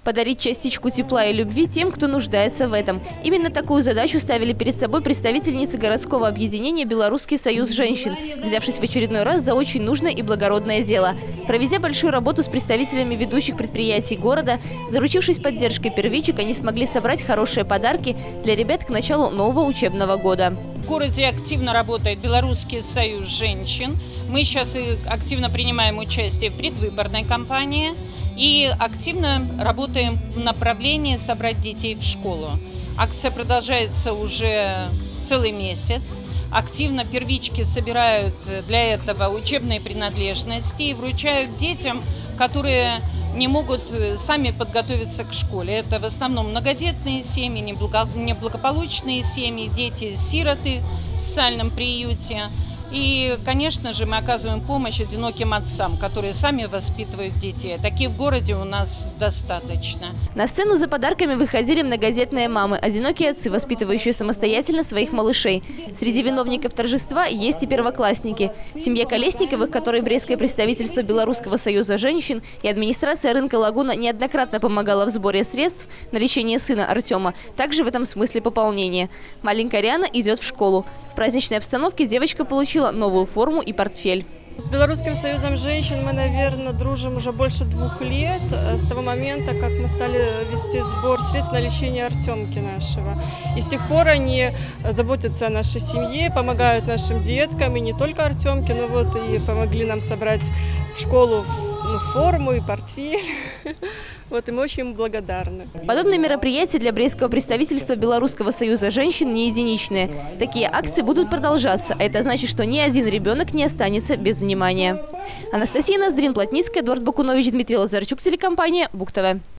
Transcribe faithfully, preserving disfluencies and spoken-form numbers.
Подарить частичку тепла и любви тем, кто нуждается в этом. Именно такую задачу ставили перед собой представительницы городского объединения «Белорусский союз женщин», взявшись в очередной раз за очень нужное и благородное дело. Проведя большую работу с представителями ведущих предприятий города, заручившись поддержкой первичек, они смогли собрать хорошие подарки для ребят к началу нового учебного года. В городе активно работает Белорусский союз женщин. Мы сейчас активно принимаем участие в предвыборной кампании и активно работаем в направлении собрать детей в школу. Акция продолжается уже целый месяц. Активно первички собирают для этого учебные принадлежности и вручают детям, которые не могут сами подготовиться к школе. Это в основном многодетные семьи, неблагополучные семьи, дети-сироты в социальном приюте. И, конечно же, мы оказываем помощь одиноким отцам, которые сами воспитывают детей. Таких в городе у нас достаточно. На сцену за подарками выходили многодетные мамы, одинокие отцы, воспитывающие самостоятельно своих малышей. Среди виновников торжества есть и первоклассники. Семья Колесниковых, которой Брестское представительство Белорусского союза женщин и администрация рынка «Лагуна» неоднократно помогала в сборе средств на лечение сына Артема, также в этом смысле пополнение. Маленькая Риана идет в школу. В праздничной обстановке девочка получила новую форму и портфель. С Белорусским союзом женщин мы, наверное, дружим уже больше двух лет, с того момента, как мы стали вести сбор средств на лечение Артемки нашего. И с тех пор они заботятся о нашей семье, помогают нашим деткам, и не только Артемке, но вот и помогли нам собрать в школу ну, форму и портфель. Вот, и мы очень им благодарны. Подобные мероприятия для Брестского представительства Белорусского союза женщин не единичные. Такие акции будут продолжаться, а это значит, что ни один ребенок не останется без внимания. Анастасия Ноздрин, Плотницкая, Эдуард Бакунович, Дмитрий Лазарчук, телекомпания БУК ТВ.